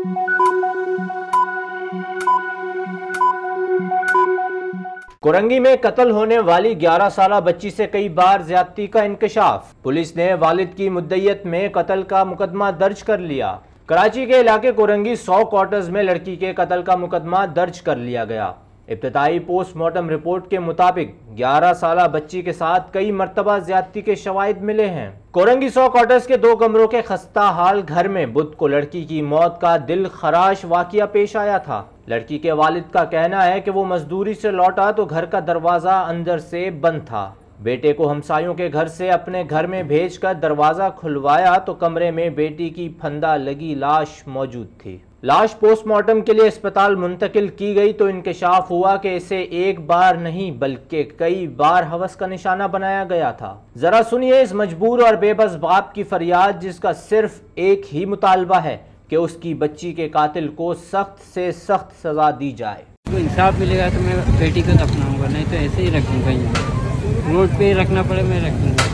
कोरंगी में कत्ल होने वाली 11 साला बच्ची से कई बार ज्यादती का इंकशाफ। पुलिस ने वालिद की मुद्दइयत में कत्ल का मुकदमा दर्ज कर लिया। कराची के इलाके कोरंगी 100 क्वार्टर्स में लड़की के कत्ल का मुकदमा दर्ज कर लिया गया। इब्तदाई पोस्टमार्टम रिपोर्ट के मुताबिक 11 साला बच्ची के साथ कई मरतबा ज्यादती के शवाहिद मिले हैं। कोरंगी 100 क्वार्टर्स के 2 कमरों के खस्ता हाल घर में बुध को लड़की की मौत का दिल खराश वाकया पेश आया था। लड़की के वालिद का कहना है कि वो मजदूरी से लौटा तो घर का दरवाजा अंदर से बंद था। बेटे को हमसायों के घर से अपने घर में भेजकर दरवाजा खुलवाया तो कमरे में बेटी की फंदा लगी लाश मौजूद थी। लाश पोस्टमार्टम के लिए अस्पताल मुंतकिल की गई तो इंकशाफ हुआ कि इसे एक बार नहीं बल्कि कई बार हवस का निशाना बनाया गया था। जरा सुनिए इस मजबूर और बेबस बाप की फरियाद, जिसका सिर्फ एक ही मुतालबा है कि उसकी बच्ची के कातिल को सख्त से सख्त सजा दी जाए। तो इंसाफ मिलेगा तो मैं बेटी को दफनाऊंगा, नहीं तो ऐसे ही रखूंगा। रोड पे ही रखना पड़े मैं रखूंगा।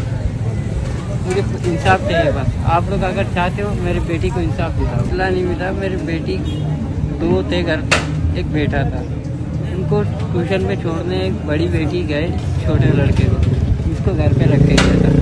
मुझे इंसाफ चाहिए बस। आप लोग अगर चाहते हो मेरी बेटी को इंसाफ दिलाओ। अल्लाह नहीं मिला। मेरी बेटी 2 थे घर, एक बेटा था। उनको ट्यूशन में छोड़ने एक बड़ी बेटी गए छोटे लड़के को, उसको घर पे रख के गया था।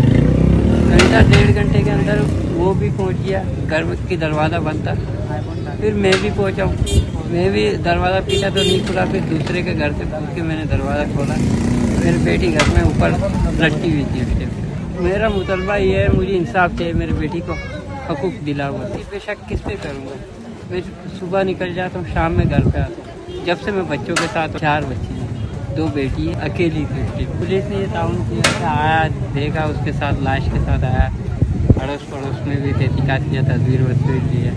घंटा 1.5 घंटे के अंदर वो भी पहुंच गया। घर की दरवाज़ा बंद था। फिर मैं भी पहुंचा। मैं भी दरवाज़ा पीटा तो नहीं खुला। फिर दूसरे के घर से पूछ के मैंने दरवाज़ा खोला। मेरी बेटी घर में ऊपर लटकी हुई थी। मेरा मुतलबा ये है, मुझे इंसाफ चाहिए। मेरी बेटी को हकूक दिला हुआ। बेशक किस पे करूँगा। मैं सुबह निकल जाता हूँ, शाम में घर पे आता हूँ। जब से मैं बच्चों के साथ 4 बच्चे हैं, 2 बेटी है, अकेली थी। पुलिस ने ये ताउन किया, आया देखा, उसके साथ लाश के साथ आया। अड़ोस पड़ोस में भी तहकीकात किया, तस्वीर लिया।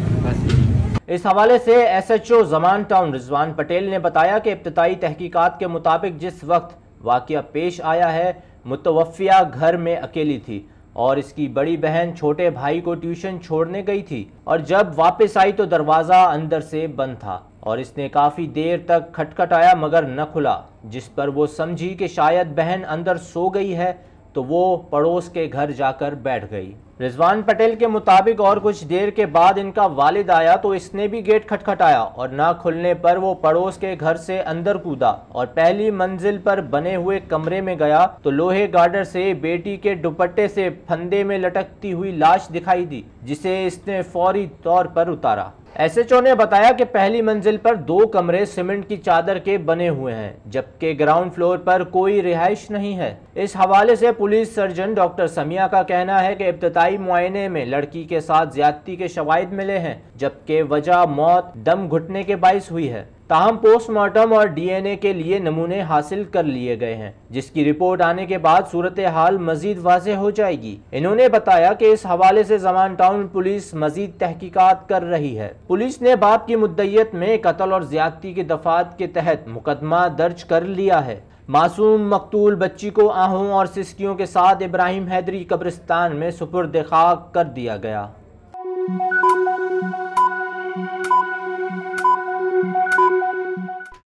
बस इस हवाले से SHO ज़मान टाउन रिजवान पटेल ने बताया कि इब्तदाई तहकीकात के मुताबिक जिस वक्त वाक़या पेश आया है, मुतवफ़िया घर में अकेली थी और इसकी बड़ी बहन छोटे भाई को ट्यूशन छोड़ने गई थी और जब वापस आई तो दरवाज़ा अंदर से बंद था और इसने काफ़ी देर तक खटखटाया मगर न खुला, जिस पर वो समझी कि शायद बहन अंदर सो गई है तो वो पड़ोस के घर जाकर बैठ गई। रिजवान पटेल के मुताबिक और कुछ देर के बाद इनका वालिद आया तो इसने भी गेट खटखटाया और ना खुलने पर वो पड़ोस के घर से अंदर कूदा और पहली मंजिल पर बने हुए कमरे में गया तो लोहे गार्डर से बेटी के दुपट्टे से फंदे में लटकती हुई लाश दिखाई दी, जिसे इसने फौरी तौर पर उतारा। SHO ने बताया कि पहली मंजिल पर 2 कमरे सीमेंट की चादर के बने हुए हैं, जबकि ग्राउंड फ्लोर पर कोई रिहाइश नहीं है। इस हवाले से पुलिस सर्जन डॉक्टर समिया का कहना है कि इब्तदाई मुआयने में लड़की के साथ ज्यादती के शवाहिद मिले हैं, जबकि वजह मौत दम घुटने के बाइस हुई है। ताहम पोस्टमार्टम और DNA के लिए नमूने हासिल कर लिए गए हैं, जिसकी रिपोर्ट आने के बाद सूरत हाल मजीद वाज़ेह हो जाएगी। इन्होंने बताया कि इस हवाले से ज़मान टाउन पुलिस मजीद तहकीकात कर रही है। पुलिस ने बाप की मुद्दइयत में कत्ल और ज्यादती के दफात के तहत मुकदमा दर्ज कर लिया है। मासूम मकतूल बच्ची को आहों और सिसकियों के साथ इब्राहिम हैदरी कब्रिस्तान में सुपुर्द खाक कर दिया गया।